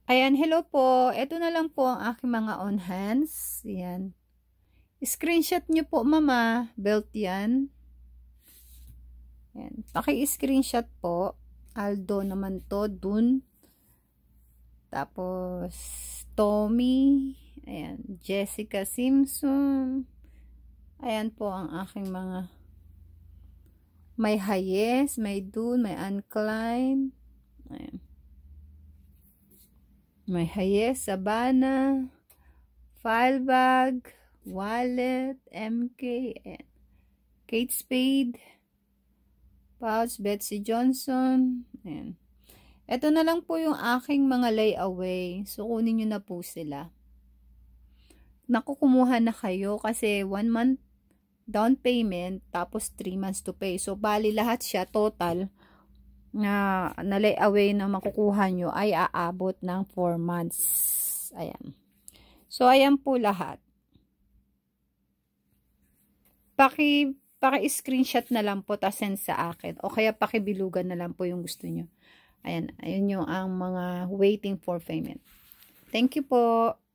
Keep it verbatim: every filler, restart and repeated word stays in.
Ayan, hello po. Ito na lang po ang aking mga on hands. Ayan. Screenshot nyo po, mama. Belt yan. Ayan. Paki-screenshot po. Aldo naman to. Dun. Tapos, Tommy. Ayan. Jessica Simpson. Ayan po ang aking mga may Hayes, may Dun, may Uncline. Ayan. May Hayes, Sabana, file bag, wallet, M K, ayan. Kate Spade, pouch, Betsy Johnson, ayan. Ito na lang po yung aking mga layaway. So, kunin nyo na po sila. Naku, kumuha na kayo kasi one month down payment, tapos three months to pay. So, bali lahat siya, total, na, na layaway na makukuha nyo ay aabot ng four months. Ayan. So, ayan po lahat. Paki, paki-screenshot na lang po, ta send sa akin. O kaya pakibilugan na lang po yung gusto nyo. Ayan, ayun yung ang mga waiting for payment. Thank you po.